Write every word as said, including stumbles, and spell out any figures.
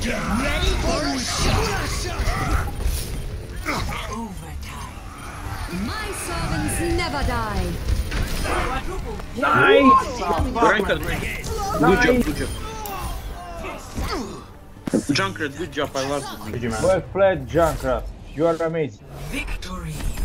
Ready for a shot! My servants never die. Nice! Junkrat, good job, good job. Junkrat, good job, I love you. Well played, Junkrat. You are amazing. Victory!